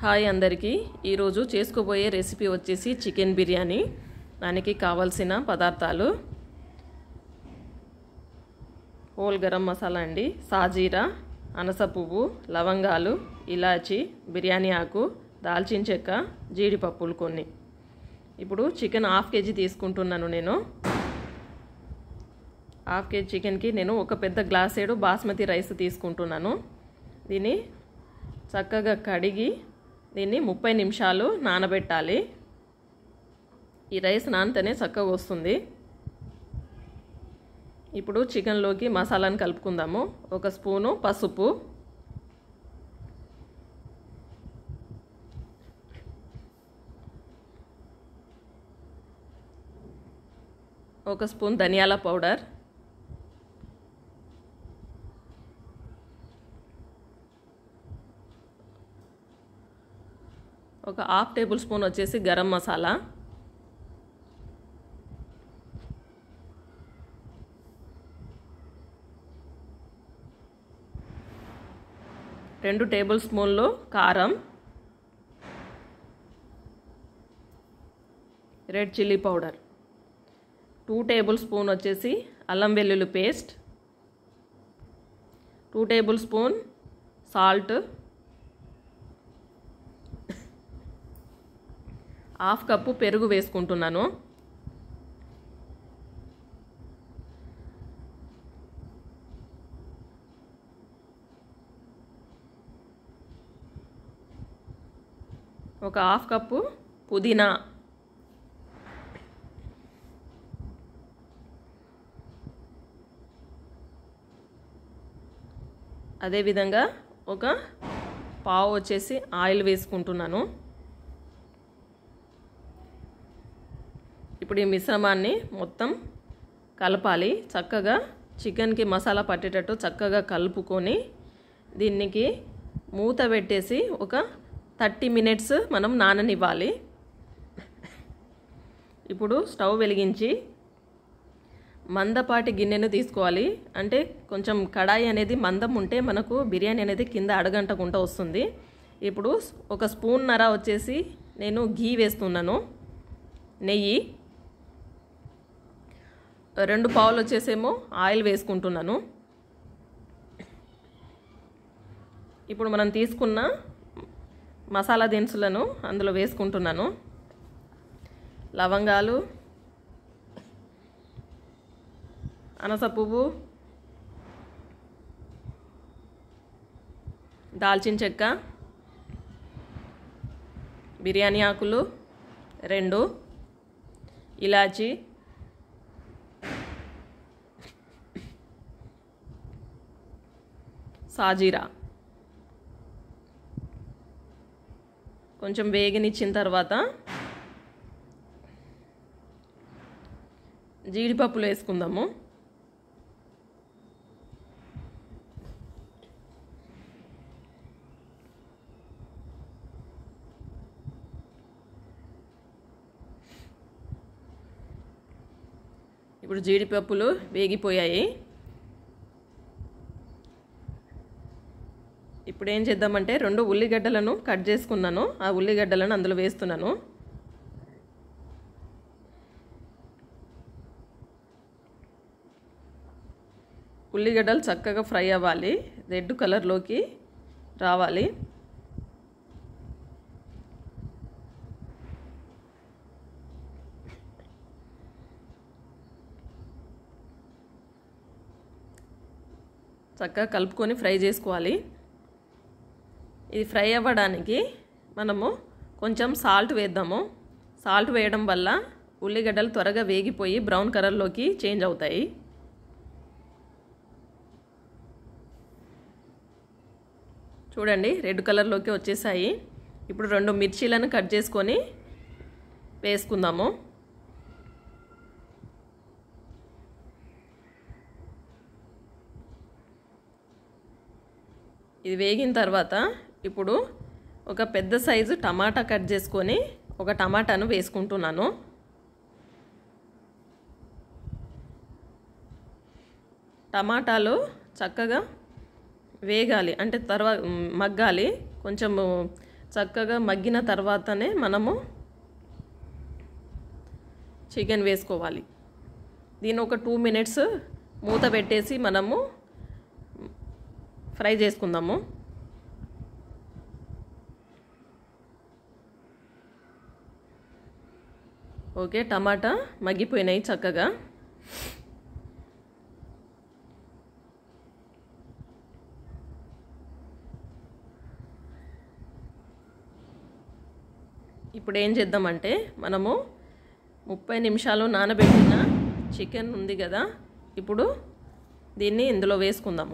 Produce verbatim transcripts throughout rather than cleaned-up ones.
Hi అందరికీ ఈరోజు చేసుకోబోయే రెసిపీ వచ్చేసి చికెన్ బిర్యానీ. దానికి కావాల్సిన పదార్థాలు: హోల్ గరం మసాలా అండి, సాజీరా, అనస పువ్వు, లవంగాలు, ఇలాచి, బిర్యానీ ఆకు, దాల్చిన చెక్క, జీడిపప్పులు కొన్ని. ఇప్పుడు చికెన్ హాఫ్ కేజీ తీసుకుంటున్నాను నేను. హాఫ్ కేజీ చికెన్కి నేను ఒక పెద్ద గ్లాసేడు బాస్మతి రైస్ తీసుకుంటున్నాను. దీన్ని చక్కగా కడిగి దీన్ని ముప్పై నిమిషాలు నానబెట్టాలి. ఈ రైస్ నానితేనే చక్కగా వస్తుంది. ఇప్పుడు చికెన్లోకి మసాలాను కలుపుకుందాము. ఒక స్పూను పసుపు, ఒక స్పూన్ ధనియాల పౌడర్, ఒక హాఫ్ టేబుల్ స్పూన్ వచ్చేసి గరం మసాలా, రెండు టేబుల్ స్పూన్లు కారం, red chilli powder, two tablespoon వచ్చేసి అల్లం వెల్లుల్లి paste, two tablespoon salt, half cup పెరుగు వేసుకుంటున్నాను. ఒక హాఫ్ కప్పు పుదీనా, అదేవిధంగా ఒక పావు వచ్చేసి ఆయిల్ వేసుకుంటున్నాను. ఇప్పుడు ఈ మిశ్రమాన్ని మొత్తం కలపాలి. చక్కగా చికెన్కి మసాలా పట్టేటట్టు చక్కగా కలుపుకొని దీనికి మూత పెట్టేసి ఒక థర్టీ మినిట్స్ మనం నాననివ్వాలి. ఇప్పుడు స్టవ్ వెలిగించి మందపాటి గిన్నెను తీసుకోవాలి. అంటే కొంచెం కడాయి అనేది మందం ఉంటే మనకు బిర్యానీ అనేది కింద అడగంటకుండా వస్తుంది. ఇప్పుడు ఒక స్పూన్ నర వచ్చేసి నేను ఘీ వేస్తున్నాను, నెయ్యి, రెండు పావులు వచ్చేసేమో ఆయిల్ వేసుకుంటున్నాను. ఇప్పుడు మనం తీసుకున్న మసాలా దినుసులను అందులో వేసుకుంటున్నాను. లవంగాలు, అనస పువ్వు, దాల్చిన చెక్క, బిర్యానీ ఆకులు రెండు, ఇలాచి, సాజీరా కొంచెం వేగనిచ్చిన తర్వాత జీడిపప్పులు వేసుకుందాము. ఇప్పుడు జీడిపప్పులు వేగిపోయాయి. ఇప్పుడు ఏం చేద్దామంటే రెండు ఉల్లిగడ్డలను కట్ చేసుకున్నాను. ఆ ఉల్లిగడ్డలను అందులో వేస్తున్నాను. ఉల్లిగడ్డలు చక్కగా ఫ్రై అవ్వాలి, రెడ్ కలర్లోకి రావాలి. చక్కగా కలుపుకొని ఫ్రై చేసుకోవాలి. ఇది ఫ్రై అవ్వడానికి మనము కొంచెం సాల్ట్ వేద్దాము. సాల్ట్ వేయడం వల్ల ఉల్లిగడ్డలు త్వరగా వేగిపోయి బ్రౌన్ కలర్లోకి చేంజ్ అవుతాయి. చూడండి, రెడ్ కలర్లోకి వచ్చేసాయి. ఇప్పుడు రెండు మిర్చీలను కట్ చేసుకొని వేసుకుందాము. ఇది వేగిన తర్వాత ఇప్పుడు ఒక పెద్ద సైజు టమాటా కట్ చేసుకొని ఒక టమాటాను వేసుకుంటున్నాను. టమాటాలు చక్కగా వేగాలి, అంటే తర్వాత మగ్గాలి. కొంచెం చక్కగా మగ్గిన తర్వాతనే మనము చికెన్ వేసుకోవాలి. దీన్ని ఒక టూ మినిట్స్ మూత పెట్టేసి మనము ఫ్రై చేసుకుందాము. ఓకే, టమాటా మగ్గిపోయినాయి చక్కగా. ఇప్పుడు ఏం చేద్దామంటే మనము ముప్పై నిమిషాలు నానబెట్టిన చికెన్ ఉంది కదా, ఇప్పుడు దీన్ని ఇందులో వేసుకుందాము.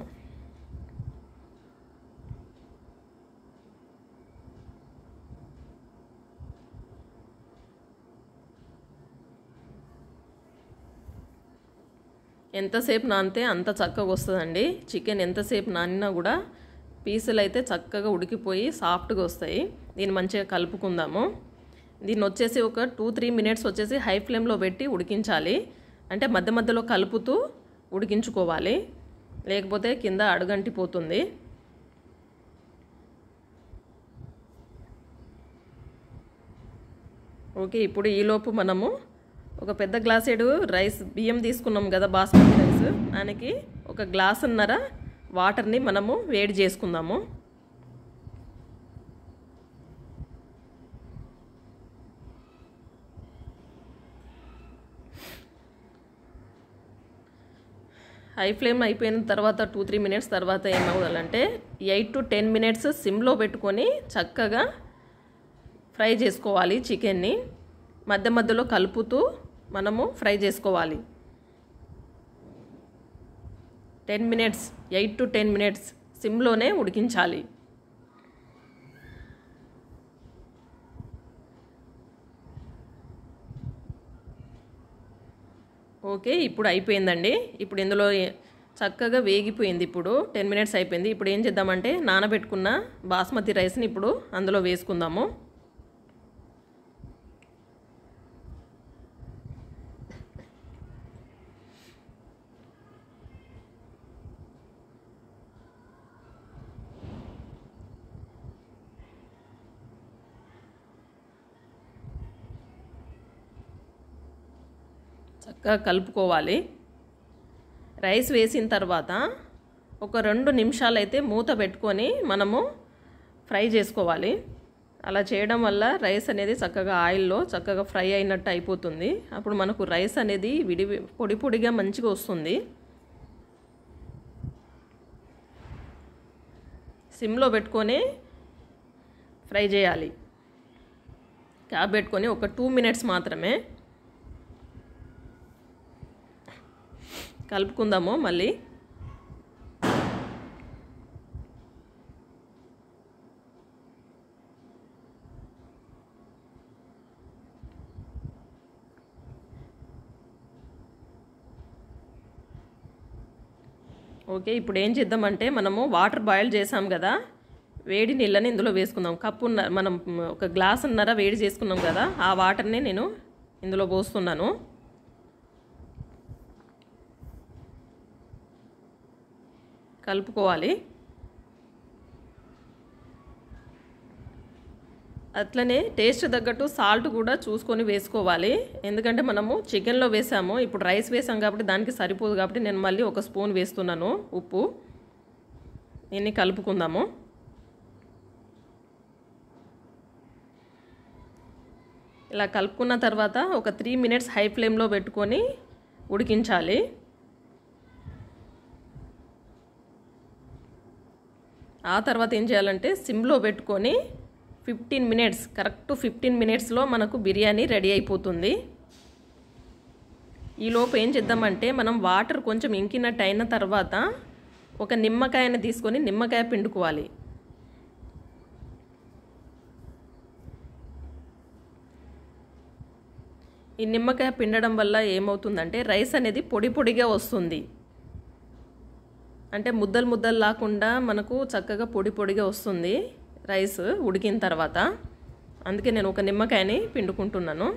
ఎంతసేపు నానితే అంత చక్కగా వస్తుందండి. చికెన్ ఎంతసేపు నానినా కూడా పీసులు అయితే చక్కగా ఉడికిపోయి సాఫ్ట్గా వస్తాయి. దీన్ని మంచిగా కలుపుకుందాము. దీన్ని వచ్చేసి ఒక టూ త్రీ మినిట్స్ వచ్చేసి హై ఫ్లేమ్లో పెట్టి ఉడికించాలి. అంటే మధ్య మధ్యలో కలుపుతూ ఉడికించుకోవాలి, లేకపోతే కింద అడుగంటిపోతుంది. ఓకే, ఇప్పుడు ఈలోపు మనము ఒక పెద్ద గ్లాసేడు రైస్ బియ్యం తీసుకున్నాం కదా, బాస్మతి రైస్, దానికి ఒక గ్లాసున్నర వాటర్ని మనము వేడి చేసుకుందాము. హై ఫ్లేమ్ అయిపోయిన తర్వాత టూ త్రీ మినిట్స్ తర్వాత ఏమవ్వాలంటే ఎయిట్ టు టెన్ మినిట్స్ సిమ్లో పెట్టుకొని చక్కగా ఫ్రై చేసుకోవాలి. చికెన్ని మధ్య మధ్యలో కలుపుతూ మనము ఫ్రై చేసుకోవాలి. Ten minutes eight to ten minutes సిమ్లోనే ఉడికించాలి. ఓకే, ఇప్పుడు అయిపోయిందండి. ఇప్పుడు ఇందులో చక్కగా వేగిపోయింది. ఇప్పుడు టెన్ మినిట్స్ అయిపోయింది. ఇప్పుడు ఏం చేద్దామంటే నానబెట్టుకున్న బాస్మతి రైస్ని ఇప్పుడు అందులో వేసుకుందాము. చక్కగా కలుపుకోవాలి. రైస్ వేసిన తర్వాత ఒక రెండు నిమిషాలు అయితే మూత పెట్టుకొని మనము ఫ్రై చేసుకోవాలి. అలా చేయడం వల్ల రైస్ అనేది చక్కగా ఆయిల్లో చక్కగా ఫ్రై అయినట్టు అయిపోతుంది. అప్పుడు మనకు రైస్ అనేది విడి పొడి పొడిగా మంచిగా వస్తుంది. సిమ్లో పెట్టుకొని ఫ్రై చేయాలి. క్యాప్ పెట్టుకొని ఒక టూ మినిట్స్ మాత్రమే కలుపుకుందాము. మళ్ళీ ఓకే, ఇప్పుడు ఏం చేద్దామంటే మనము వాటర్ బాయిల్ చేసాం కదా, వేడి నీళ్ళని ఇందులో వేసుకుందాం. కప్పు మనం ఒక గ్లాసున్నర వేడి చేసుకున్నాం కదా, ఆ వాటర్ని నేను ఇందులో పోస్తున్నాను. కలుపుకోవాలి. అట్లనే టేస్ట్ తగ్గట్టు సాల్ట్ కూడా చూసుకొని వేసుకోవాలి. ఎందుకంటే మనము చికెన్లో వేసాము, ఇప్పుడు రైస్ వేసాం కాబట్టి దానికి సరిపోదు కాబట్టి నేను మళ్ళీ ఒక స్పూన్ వేస్తున్నాను ఉప్పు. దీన్ని కలుపుకుందాము. ఇలా కలుపుకున్న తర్వాత ఒక త్రీ మినిట్స్ హై ఫ్లేమ్లో పెట్టుకొని ఉడికించాలి. ఆ తర్వాత ఏం చేయాలంటే సిమ్లో పెట్టుకొని ఫిఫ్టీన్ మినిట్స్ కరెక్ట్ ఫిఫ్టీన్ మినిట్స్లో మనకు బిర్యానీ రెడీ అయిపోతుంది. ఈలోపు ఏం చేద్దామంటే మనం వాటర్ కొంచెం ఇంకినట్టు అయిన తర్వాత ఒక నిమ్మకాయని తీసుకొని నిమ్మకాయ పిండుకోవాలి. ఈ నిమ్మకాయ పిండడం వల్ల ఏమవుతుందంటే రైస్ అనేది పొడి పొడిగా వస్తుంది. అంటే ముద్దలు ముద్దలు లేకుండా మనకు చక్కగా పొడి పొడిగా వస్తుంది రైస్ ఉడికిన తర్వాత. అందుకే నేను ఒక నిమ్మకాయని పిండుకుంటున్నాను.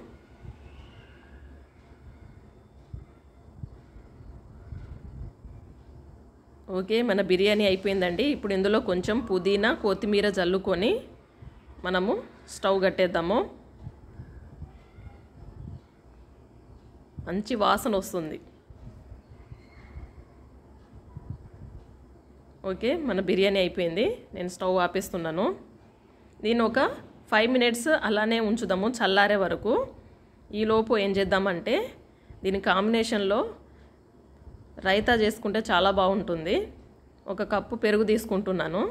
ఓకే, మన బిర్యానీ అయిపోయిందండి. ఇప్పుడు ఇందులో కొంచెం పుదీనా కొత్తిమీర జల్లుకొని మనము స్టవ్ కట్టేద్దాము. మంచి వాసన వస్తుంది. ఓకే, మన బిర్యానీ అయిపోయింది. నేను స్టవ్ ఆపేస్తున్నాను. దీన్ని ఒక ఫైవ్ మినిట్స్ అలానే ఉంచుదాము చల్లారే వరకు. ఈలోపు ఏం చేద్దామంటే దీని కాంబినేషన్లో రైతా చేసుకుంటే చాలా బాగుంటుంది. ఒక కప్పు పెరుగు తీసుకుంటున్నాను.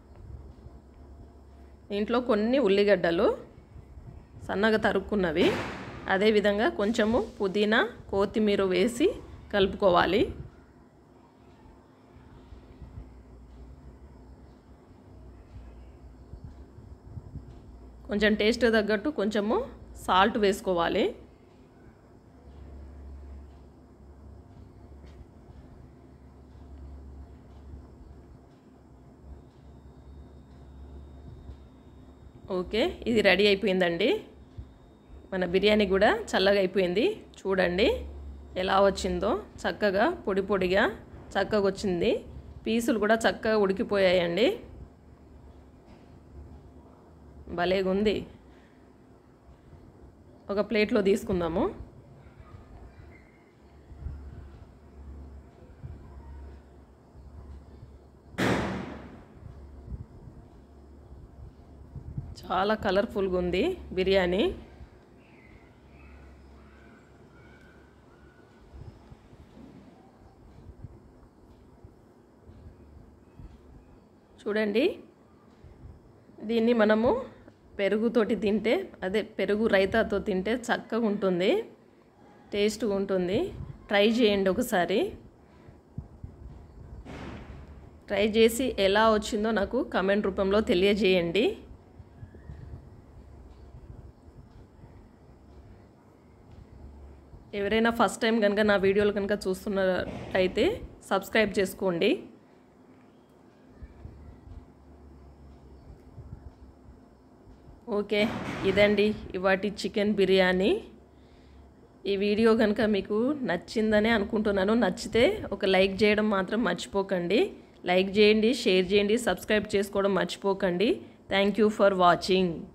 దీంట్లో కొన్ని ఉల్లిగడ్డలు సన్నగా తరుక్కున్నవి, అదేవిధంగా కొంచెము పుదీనా కొత్తిమీర వేసి కలుపుకోవాలి. కొంచెం టేస్ట్ తగ్గట్టు కొంచెము సాల్ట్ వేసుకోవాలి. ఓకే, ఇది రెడీ అయిపోయిందండి. మన బిర్యానీ కూడా చల్లగా అయిపోయింది. చూడండి ఎలా వచ్చిందో, చక్కగా పొడి పొడిగా చక్కగా వచ్చింది. పీసులు కూడా చక్కగా ఉడికిపోయాయండి. భలేగా ఉంది. ఒక ప్లేట్లో తీసుకుందాము. చాలా కలర్ఫుల్గా ఉంది బిర్యానీ. చూడండి, దీన్ని మనము పెరుగుతోటి తింటే, అదే పెరుగు రైతాతో తింటే చక్కగా ఉంటుంది, టేస్ట్గా ఉంటుంది. ట్రై చేయండి ఒకసారి. ట్రై చేసి ఎలా వచ్చిందో నాకు కామెంట్ రూపంలో తెలియజేయండి. ఎవరైనా ఫస్ట్ టైం కనుక నా వీడియోలు కనుక చూస్తున్నట్టయితే సబ్స్క్రైబ్ చేసుకోండి. ఓకే, ఇదండి ఇవాటి చికెన్ బిర్యానీ. ఈ వీడియో కనుక మీకు నచ్చిందనే అనుకుంటున్నాను. నచ్చితే ఒక లైక్ చేయడం మాత్రం మర్చిపోకండి. లైక్ చేయండి, షేర్ చేయండి, సబ్స్క్రైబ్ చేసుకోవడం మర్చిపోకండి. Thank you for watching.